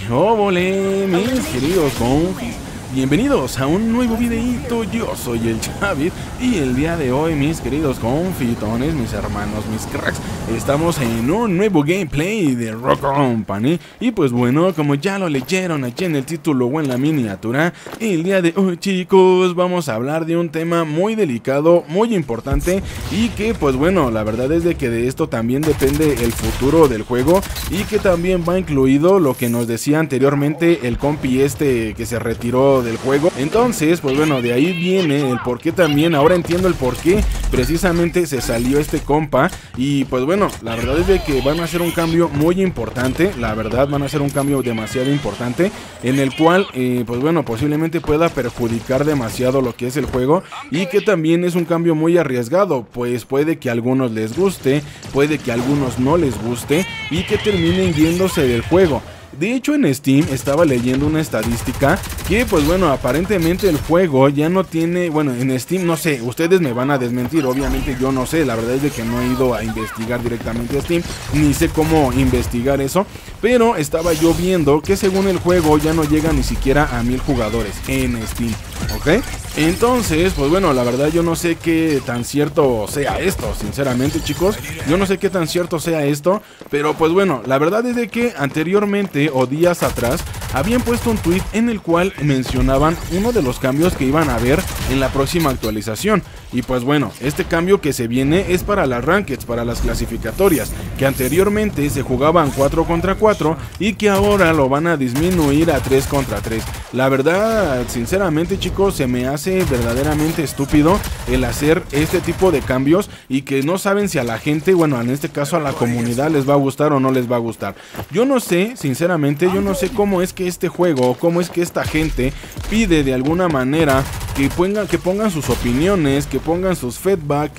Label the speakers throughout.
Speaker 1: ¿Qué óvole, mis queridos confis? Bienvenidos a un nuevo videito. Yo soy el Chavis y el día de hoy, mis queridos confitones, mis hermanos, mis cracks, estamos en un nuevo gameplay de Rock Company. Y pues bueno, como ya lo leyeron aquí en el título o en la miniatura, el día de hoy, chicos, vamos a hablar de un tema muy delicado, muy importante, y que pues bueno, la verdad es de que de esto también depende el futuro del juego, y que también va incluido lo que nos decía anteriormente el compi que se retiró del juego. Entonces pues bueno, de ahí viene el por qué también. Ahora entiendo el por qué precisamente se salió este compa. Y pues bueno, la verdad es de que van a hacer un cambio muy importante. La verdad van a hacer un cambio demasiado importante, en el cual pues bueno, posiblemente pueda perjudicar demasiado lo que es el juego, y que también es un cambio muy arriesgado, pues puede que a algunos les guste, puede que a algunos no les guste, y que terminen yéndose del juego. De hecho, en Steam estaba leyendo una estadística que pues bueno, aparentemente el juego ya no tiene, bueno, en Steam no sé, ustedes me van a desmentir, obviamente yo no sé, la verdad es de que no he ido a investigar directamente a Steam, ni sé cómo investigar eso, pero estaba yo viendo que según el juego ya no llega ni siquiera a 1000 jugadores en Steam, ¿ok? Entonces, pues bueno, la verdad yo no sé qué tan cierto sea esto, sinceramente, chicos, yo no sé qué tan cierto sea esto, pero pues bueno, la verdad es de que anteriormente o días atrás habían puesto un tweet en el cual mencionaban uno de los cambios que iban a haber en la próxima actualización. Y pues bueno, este cambio que se viene es para las rankeds, para las clasificatorias, que anteriormente se jugaban 4 contra 4 y que ahora lo van a disminuir a 3 contra 3. La verdad, sinceramente, chicos, se me hace verdaderamente estúpido el hacer este tipo de cambios, y que no saben si a la gente, bueno, en este caso a la comunidad, les va a gustar o no les va a gustar. Yo no sé, sinceramente, yo no sé cómo es que este juego, cómo es que esta gente pide de alguna manera que pongan sus opiniones, que pongan sus feedback,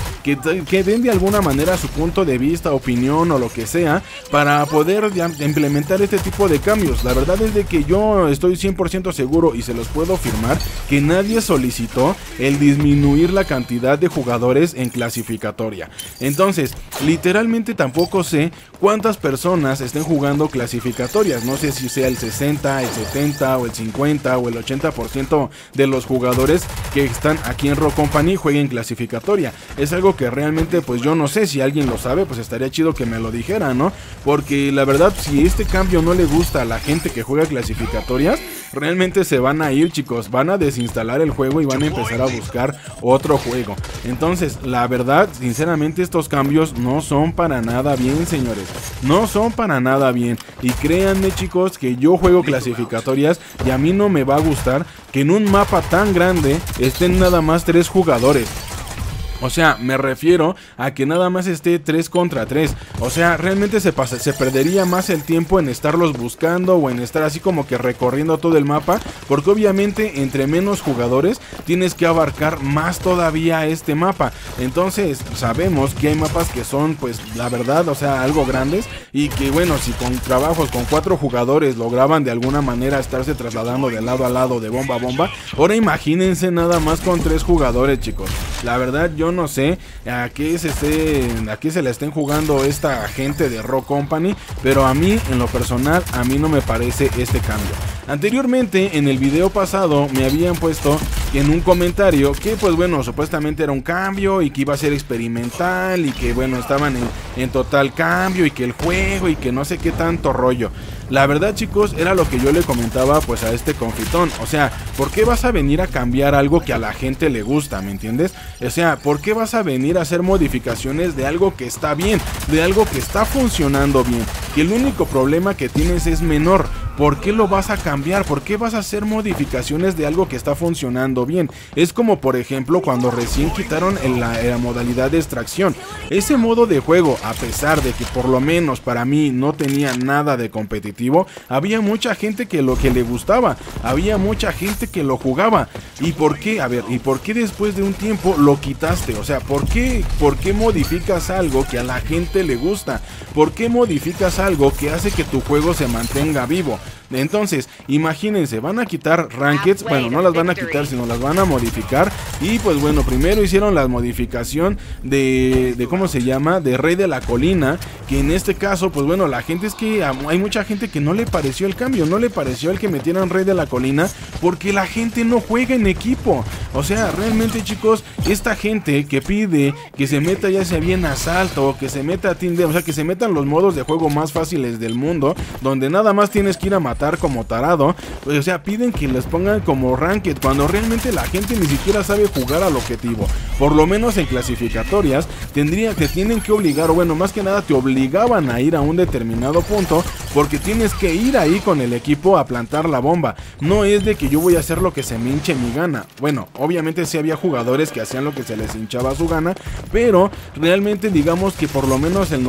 Speaker 1: que den de alguna manera su punto de vista, opinión o lo que sea, para poder implementar este tipo de cambios. La verdad es de que yo estoy 100% seguro, y se los puedo afirmar, que nadie solicitó el disminuir la cantidad de jugadores en clasificatoria. Entonces, literalmente tampoco sé cuántas personas estén jugando clasificatorias. No sé si sea el 60, el 70 o el 50 o el 80% de los jugadores que están aquí en Rock Company jueguen clasificatoria. Es algo que realmente pues yo no sé. Si alguien lo sabe, pues estaría chido que me lo dijera, ¿no? Porque la verdad, si este cambio no le gusta a la gente que juega clasificatorias, realmente se van a ir, chicos, van a desinstalar el juego y van a empezar a buscar otro juego. Entonces, la verdad, sinceramente, estos cambios no son para nada bien, señores, no son para nada bien. Y créanme, chicos, que yo juego clasificatorias y a mí no me va a gustar que en un mapa tan grande estén nada más 3 jugadores. O sea, me refiero a que nada más esté 3 contra 3. O sea, realmente se perdería más el tiempo en estarlos buscando, o en estar así como que recorriendo todo el mapa, porque obviamente entre menos jugadores tienes que abarcar más todavía este mapa. Entonces sabemos que hay mapas que son, pues la verdad, o sea, algo grandes, y que bueno, si con trabajos con 4 jugadores lograban de alguna manera estarse trasladando de lado a lado, de bomba a bomba, ahora imagínense nada más con 3 jugadores, chicos. La verdad yo no sé a qué se la estén jugando esta gente de Rock Company, pero a mí, en lo personal, a mí no me parece este cambio. Anteriormente, en el video pasado, me habían puesto en un comentario que pues bueno, supuestamente era un cambio y que iba a ser experimental, y que bueno, estaban en total cambio, y que el juego, y que no sé qué tanto rollo. La verdad, chicos, era lo que yo le comentaba pues a este confitón. O sea, ¿por qué vas a venir a cambiar algo que a la gente le gusta? ¿Me entiendes? O sea, ¿por qué vas a venir a hacer modificaciones de algo que está bien, de algo que está funcionando bien, que el único problema que tienes es menor? ¿Por qué lo vas a cambiar? ¿Por qué vas a hacer modificaciones de algo que está funcionando bien? Es como por ejemplo cuando recién quitaron la modalidad de extracción. Ese modo de juego, a pesar de que por lo menos para mí no tenía nada de competitivo, había mucha gente que le gustaba, había mucha gente que lo jugaba. ¿Y por qué? A ver, ¿y por qué después de un tiempo lo quitaste? O sea, ¿por qué modificas algo que a la gente le gusta? ¿Por qué modificas algo que hace que tu juego se mantenga vivo? Entonces, imagínense, van a quitar Rankeds, bueno, no las van a quitar, sino las van a modificar. Y pues bueno, primero hicieron la modificación de ¿cómo se llama? De Rey de la Colina, que en este caso, pues bueno, la gente es que hay mucha gente que no le pareció el cambio, no le pareció el que metieran Rey de la Colina, porque la gente no juega en equipo. O sea, realmente, chicos, esta gente que pide que se meta ya sea bien asalto, que se meta a Team Deathmatch, o sea, que se metan los modos de juego más fáciles del mundo, donde nada más tienes que ir a matar como tarado, pues, o sea, piden que les pongan como Ranked, cuando realmente la gente ni siquiera sabe jugar al objetivo. Por lo menos en clasificatorias te tienen que obligar, o bueno, más que nada te obligaban a ir a un determinado punto, porque tienes que ir ahí con el equipo a plantar la bomba. No es de que yo voy a hacer lo que se me hinche mi gana. Bueno, obviamente sí había jugadores que hacían lo que se les hinchaba su gana, pero realmente digamos que por lo menos el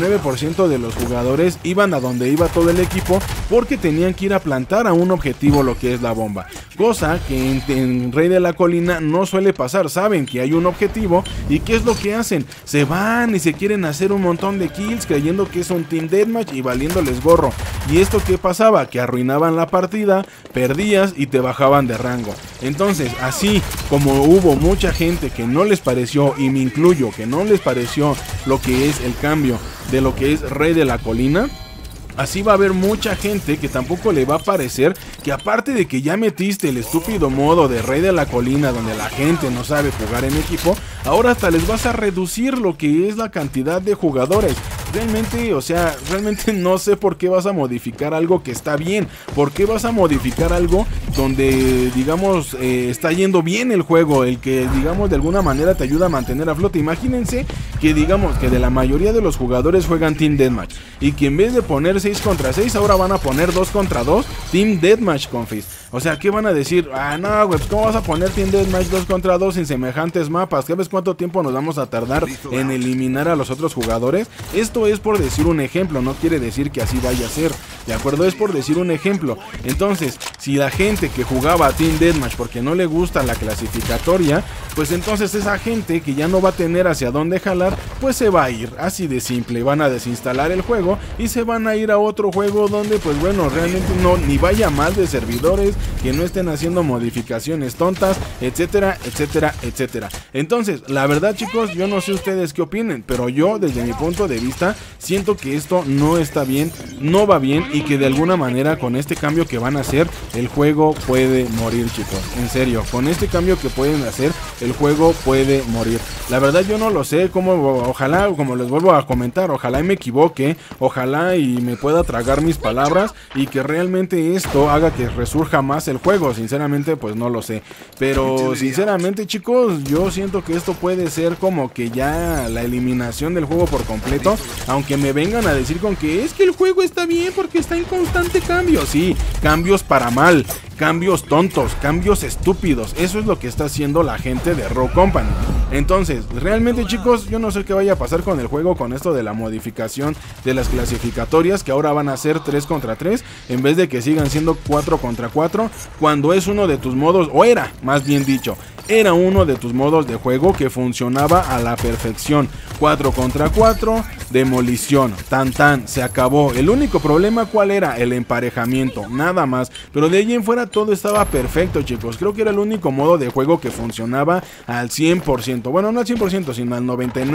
Speaker 1: 99% de los jugadores iban a donde iba todo el equipo, porque tenían que ir a plantar a un objetivo lo que es la bomba. Cosa que en Rey de la Colina no suele pasar. Saben que hay un objetivo y ¿qué es lo que hacen? Se van y se quieren hacer un montón de kills creyendo que es un Team Deathmatch y valiéndoles gorro. ¿Y esto qué pasaba? Que arruinaban la partida, perdías y te bajaban de rango. Entonces, así como hubo mucha gente que no les pareció, y me incluyo, que no les pareció lo que es el cambio de lo que es Rey de la Colina, así va a haber mucha gente que tampoco le va a parecer que, aparte de que ya metiste el estúpido modo de Rey de la Colina donde la gente no sabe jugar en equipo, ahora hasta les vas a reducir lo que es la cantidad de jugadores. Realmente, o sea, realmente no sé por qué vas a modificar algo que está bien. ¿Por qué vas a modificar algo donde, digamos, está yendo bien el juego? El que, digamos, de alguna manera te ayuda a mantener a flote. Imagínense que, digamos, que de la mayoría de los jugadores juegan Team Deathmatch, y que en vez de poner 6 contra 6, ahora van a poner 2 contra 2 Team Deathmatch, confis. O sea, ¿qué van a decir? Ah, no, güey, ¿cómo vas a poner Team Deathmatch 2 contra 2 sin semejantes mapas? ¿Sabes cuánto tiempo nos vamos a tardar en eliminar a los otros jugadores? Esto es por decir un ejemplo, no quiere decir que así vaya a ser, ¿de acuerdo? Es por decir un ejemplo. Entonces, si la gente que jugaba a Team Deathmatch porque no le gusta la clasificatoria, pues entonces esa gente que ya no va a tener hacia dónde jalar, pues se va a ir, así de simple. Van a desinstalar el juego y se van a ir a otro juego donde, pues bueno, realmente no, ni vaya mal de servidores, que no estén haciendo modificaciones tontas, etcétera, etcétera, etcétera. Entonces, la verdad, chicos, yo no sé ustedes qué opinen, pero yo, desde mi punto de vista, siento que esto no está bien, no va bien, y que de alguna manera con este cambio que van a hacer, el juego puede morir, chicos. En serio, con este cambio que pueden hacer, el juego puede morir. La verdad yo no lo sé, ojalá, como les vuelvo a comentar, ojalá y me equivoque, ojalá y me pueda tragar mis palabras, y que realmente esto haga que resurja más el juego. Sinceramente, pues no lo sé, pero sinceramente, chicos, yo siento que esto puede ser como que ya la eliminación del juego por completo, aunque me vengan a decir con que es que el juego está bien porque está en constante cambio. Sí, cambios para mal, cambios tontos, cambios estúpidos. Eso es lo que está haciendo la gente de Rogue Company. Entonces, realmente, chicos, yo no sé qué vaya a pasar con el juego, con esto de la modificación de las clasificatorias, que ahora van a ser 3 contra 3 en vez de que sigan siendo 4 contra 4, cuando es uno de tus modos, o era, más bien dicho, era uno de tus modos de juego que funcionaba a la perfección. 4 contra 4, demolición, tan tan, se acabó. El único problema, ¿cuál era? El emparejamiento, nada más. Pero de ahí en fuera todo estaba perfecto, chicos. Creo que era el único modo de juego que funcionaba al 100%. Bueno, no al 100%, sino al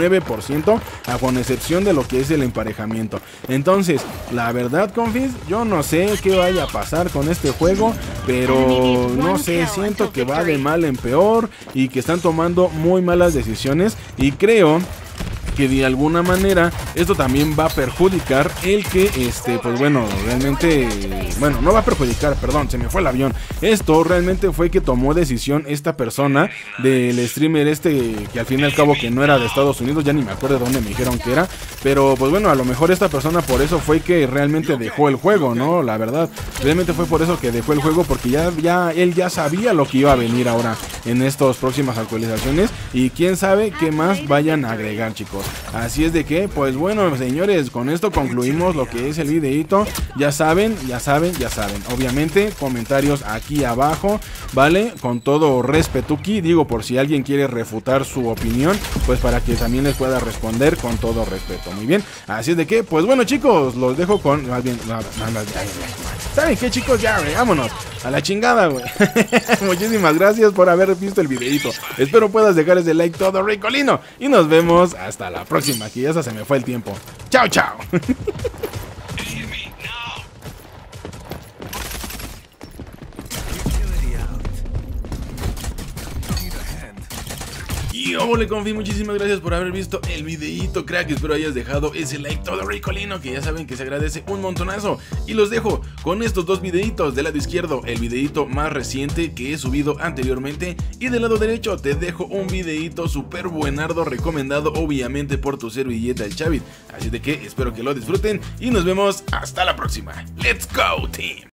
Speaker 1: 99%, con excepción de lo que es el emparejamiento. Entonces, la verdad, confis, yo no sé qué vaya a pasar con este juego, pero no sé, siento que va de mal en peor y que están tomando muy malas decisiones, y creo que de alguna manera esto también va a perjudicar el que, pues bueno, realmente, bueno, no va a perjudicar, perdón, se me fue el avión. Esto realmente fue que tomó decisión esta persona del streamer que al fin y al cabo que no era de Estados Unidos, ya ni me acuerdo de dónde me dijeron que era, pero pues bueno, a lo mejor esta persona por eso fue que realmente dejó el juego, ¿no? La verdad, realmente fue por eso que dejó el juego, porque él ya sabía lo que iba a venir ahora en estas próximas actualizaciones, y quién sabe qué más vayan a agregar, chicos. Así es de que, pues bueno, señores, con esto concluimos lo que es el videito. Ya saben. Obviamente, comentarios aquí abajo, ¿vale? Con todo respetuki, digo, por si alguien quiere refutar su opinión, pues para que también les pueda responder con todo respeto. Muy bien, así es de que, pues bueno, chicos, los dejo con... Más bien, ¿saben qué, chicos? Ya, güey, vámonos a la chingada, güey. Muchísimas gracias por haber visto el videito. Espero puedas dejar ese like todo ricolino. Y nos vemos hasta la próxima, que ya se me fue el tiempo. Chao, chao. Y ole, confi, muchísimas gracias por haber visto el videíto, crack. Espero hayas dejado ese like todo ricolino, que ya saben que se agradece un montonazo. Y los dejo con estos dos videitos. Del lado izquierdo, el videíto más reciente que he subido anteriormente, y del lado derecho te dejo un videíto súper buenardo, recomendado obviamente por tu servilleta el Chavit. Así de que espero que lo disfruten y nos vemos hasta la próxima. ¡Let's go, team!